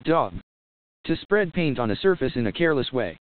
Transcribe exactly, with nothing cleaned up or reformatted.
Daub. To spread paint on a surface in a careless way.